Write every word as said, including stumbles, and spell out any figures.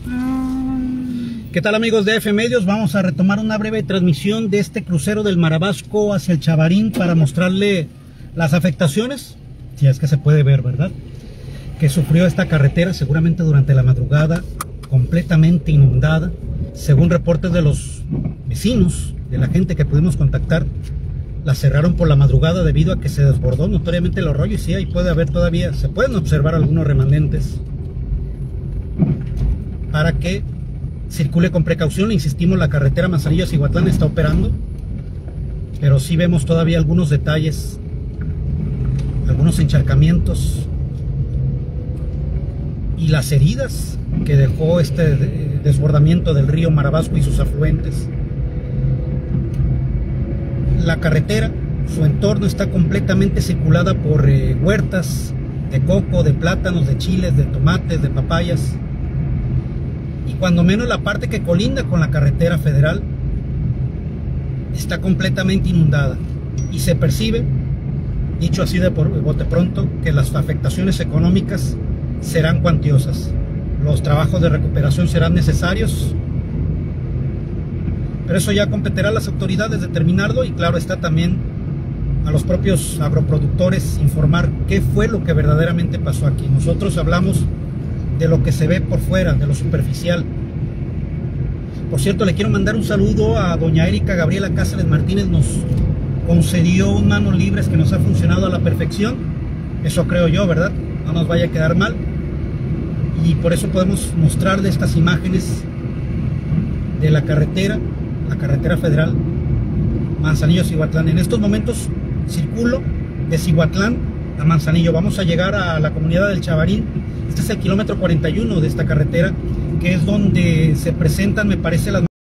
¿Qué tal, amigos de F Medios? Vamos a retomar una breve transmisión de este crucero del Marabasco hacia el Chavarín para mostrarle las afectaciones, si es que se puede ver, ¿verdad?, que sufrió esta carretera seguramente durante la madrugada, completamente inundada. Según reportes de los vecinos, de la gente que pudimos contactar, la cerraron por la madrugada debido a que se desbordó notoriamente el arroyo, y sí, ahí puede haber todavía, se pueden observar algunos remanentes, para que circule con precaución. Le insistimos, la carretera Manzanillo-Cihuatlán está operando, pero sí vemos todavía algunos detalles, algunos encharcamientos y las heridas que dejó este desbordamiento del río Marabasco y sus afluentes. La carretera, su entorno está completamente circulada por eh, huertas de coco, de plátanos, de chiles, de tomates, de papayas, y cuando menos la parte que colinda con la carretera federal está completamente inundada, y se percibe, dicho así de por bote pronto, que las afectaciones económicas serán cuantiosas. Los trabajos de recuperación serán necesarios, pero eso ya competirá a las autoridades determinarlo, y claro está también a los propios agroproductores informar qué fue lo que verdaderamente pasó aquí. Nosotros hablamos de lo que se ve por fuera, de lo superficial. Por cierto, le quiero mandar un saludo a doña Erika Gabriela Cáceres Martínez. Nos concedió un manos libres que nos ha funcionado a la perfección, eso creo yo, ¿verdad? No nos vaya a quedar mal, y por eso podemos mostrar de estas imágenes de la carretera, la carretera federal Manzanillo-Cihuatlán. En estos momentos circulo de Cihuatlán a Manzanillo. Vamos a llegar a la comunidad del Chavarín. Este es el kilómetro cuarenta y uno de esta carretera, que es donde se presentan, me parece, las